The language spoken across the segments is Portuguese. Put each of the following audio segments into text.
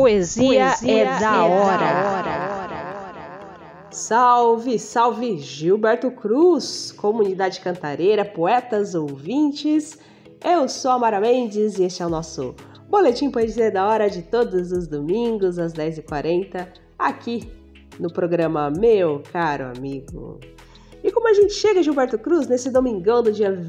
Poesia é da hora. Salve, salve Gilberto Cruz, comunidade cantareira, poetas, ouvintes. Eu sou a Mara Mendes e este é o nosso Boletim Poesia da Hora de todos os domingos às 10h40, aqui no programa Meu Caro Amigo. E como a gente chega, Gilberto Cruz, nesse domingão do dia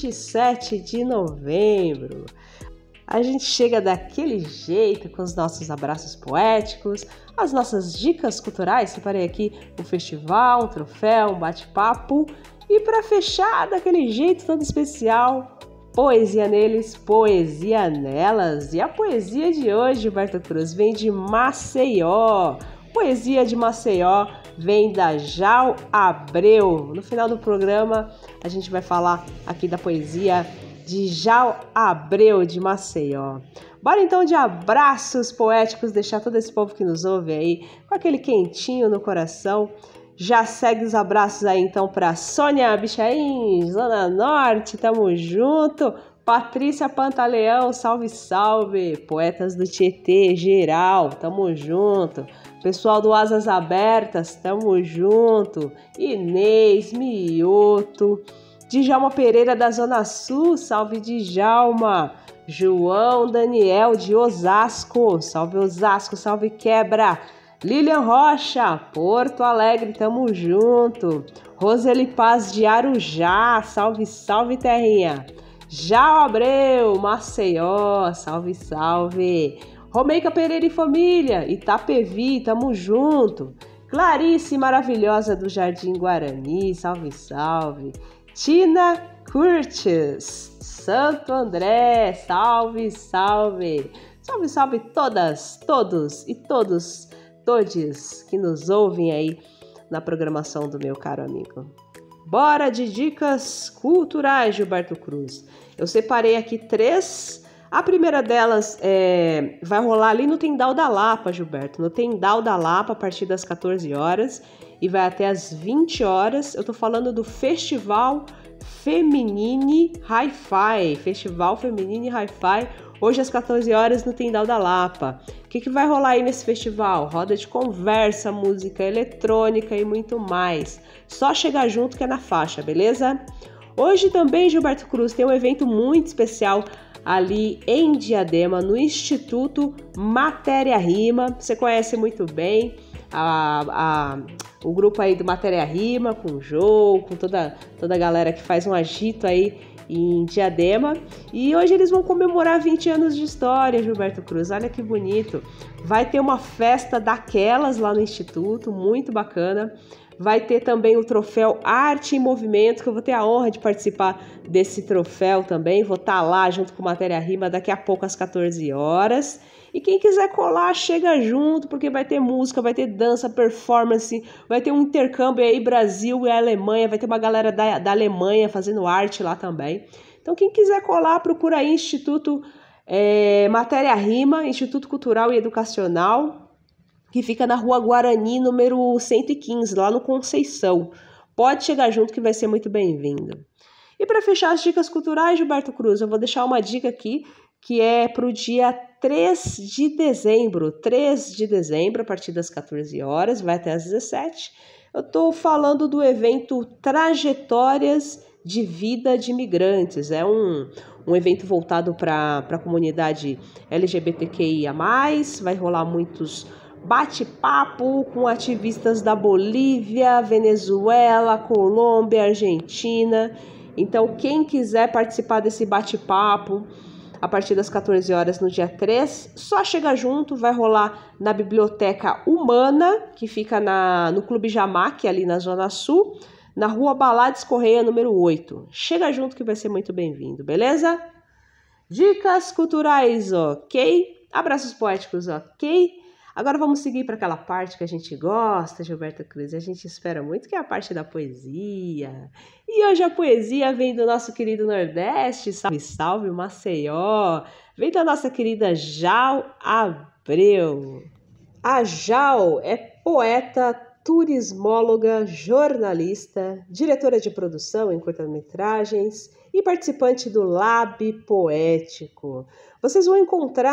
27 de novembro? A gente chega daquele jeito, com os nossos abraços poéticos, as nossas dicas culturais. Separei aqui um festival, um troféu, um bate-papo. E para fechar daquele jeito todo especial, poesia neles, poesia nelas. E a poesia de hoje, Gilberto Cruz, vem de Maceió. Poesia de Maceió vem da Jal Abreu. No final do programa, a gente vai falar aqui da poesia de Jal Abreu de Maceió. Bora então de abraços poéticos, deixar todo esse povo que nos ouve aí com aquele quentinho no coração. Já segue os abraços aí então para Sônia Bichain, Zona Norte, tamo junto. Patrícia Pantaleão, salve, salve. Poetas do Tietê, geral, tamo junto. Pessoal do Asas Abertas, tamo junto. Inês, Mioto. Djalma Pereira da Zona Sul, salve Djalma. João Daniel de Osasco, salve Osasco, salve Quebra. Lilian Rocha, Porto Alegre, tamo junto. Roseli Paz de Arujá, salve, salve terrinha. Jal Abreu, Maceió, salve, salve. Romeica Pereira e família, Itapevi, tamo junto. Clarice maravilhosa do Jardim Guarani, salve, salve. Tina Curtis, Santo André, salve, salve. Salve, salve todas, todos e todos que nos ouvem aí na programação do Meu Caro Amigo. Bora de dicas culturais, Gilberto Cruz. Eu separei aqui 3. A primeira delas vai rolar ali no Tendal da Lapa, Gilberto. No Tendal da Lapa, a partir das 14 horas e vai até as 20 horas. Eu tô falando do Festival Feminine Hi-Fi. Festival Feminine Hi-Fi, hoje às 14 horas no Tendal da Lapa. O que vai rolar aí nesse festival? Roda de conversa, música eletrônica e muito mais. Só chegar junto que é na faixa, beleza? Hoje também, Gilberto Cruz, tem um evento muito especial ali em Diadema, no Instituto Matéria Rima. Você conhece muito bem o grupo aí do Matéria Rima, com o Jô, com toda a galera que faz um agito aí em Diadema. E hoje eles vão comemorar 20 anos de história, Gilberto Cruz. Olha que bonito. Vai ter uma festa daquelas lá no Instituto, muito bacana. Vai ter também o troféu Arte em Movimento, que eu vou ter a honra de participar desse troféu também. Vou estar lá junto com Matéria Rima daqui a pouco às 14 horas. E quem quiser colar, chega junto, porque vai ter música, vai ter dança, performance, vai ter um intercâmbio aí Brasil e Alemanha, vai ter uma galera da Alemanha fazendo arte lá também. Então quem quiser colar, procura aí Instituto Matéria Rima, Instituto Cultural e Educacional, que fica na Rua Guarani, número 115, lá no Conceição. Pode chegar junto que vai ser muito bem-vindo. E para fechar as dicas culturais, Gilberto Cruz, eu vou deixar uma dica aqui, que é para o dia 3 de dezembro. 3 de dezembro, a partir das 14 horas, vai até às 17. Eu estou falando do evento Trajetórias de Vida de Migrantes. É um evento voltado para a comunidade LGBTQIA+. Vai rolar muitos bate-papo com ativistas da Bolívia, Venezuela, Colômbia, Argentina. Então, quem quiser participar desse bate-papo a partir das 14 horas no dia 3, só chega junto. Vai rolar na Biblioteca Humana, que fica no Clube Jamac, ali na Zona Sul, na Rua Balades Correia, número 8. Chega junto que vai ser muito bem-vindo, beleza? Dicas culturais, ok? Abraços poéticos, ok? Agora vamos seguir para aquela parte que a gente gosta, Gilberto Cruz. A gente espera muito, que é a parte da poesia. E hoje a poesia vem do nosso querido Nordeste, salve, salve, Maceió. Vem da nossa querida Jal Abreu. A Jal é poeta, turismóloga, jornalista, diretora de produção em curta-metragens e participante do Lab Poético. Vocês vão encontrar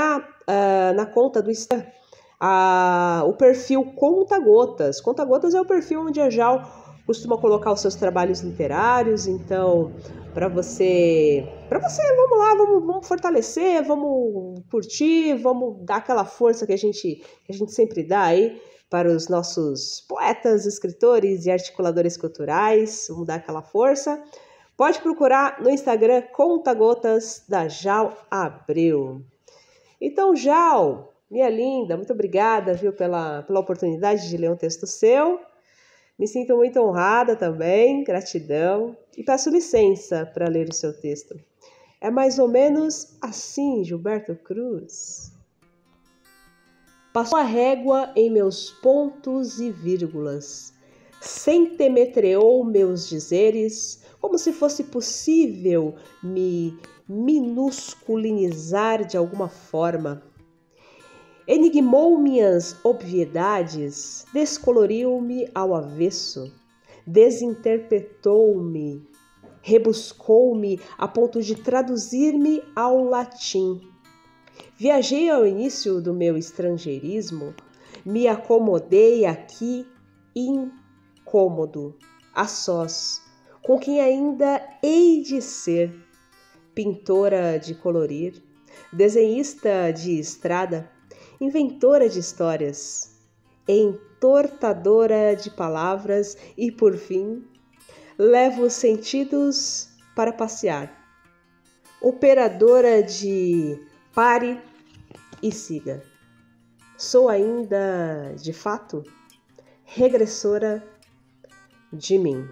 na conta do Instagram o perfil Conta Gotas. Conta Gotas é o perfil onde a Jal costuma colocar os seus trabalhos literários. Então, para você, vamos lá, vamos fortalecer, vamos curtir, vamos dar aquela força que a gente sempre dá aí para os nossos poetas, escritores e articuladores culturais. Vamos dar aquela força. Pode procurar no Instagram Conta Gotas da Jal Abreu. Então, Jal, minha linda, muito obrigada, viu, pela oportunidade de ler um texto seu. Me sinto muito honrada também, gratidão, e peço licença para ler o seu texto. É mais ou menos assim, Gilberto Cruz. Passou a régua em meus pontos e vírgulas, centimetreou meus dizeres, como se fosse possível me minusculinizar de alguma forma. Enigmou minhas obviedades, descoloriu-me ao avesso, desinterpretou-me, rebuscou-me a ponto de traduzir-me ao latim. Viajei ao início do meu estrangeirismo, me acomodei aqui incômodo, a sós, com quem ainda hei de ser, pintora de colorir, desenhista de estrada, inventora de histórias, entortadora de palavras e, por fim, levo os sentidos para passear, operadora de pare e siga. Sou ainda, de fato, regressora de mim.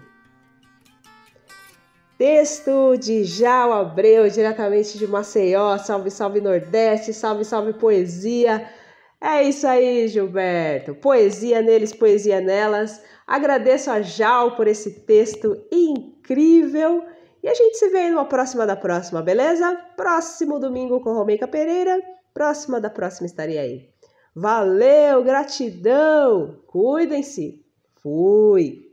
Texto de Jal Abreu, diretamente de Maceió. Salve, salve Nordeste, salve, salve poesia. É isso aí, Gilberto. Poesia neles, poesia nelas. Agradeço a Jal por esse texto incrível. E a gente se vê aí numa próxima da próxima, beleza? Próximo domingo com Romeica Pereira. Próxima da próxima estarei aí. Valeu, gratidão. Cuidem-se. Fui.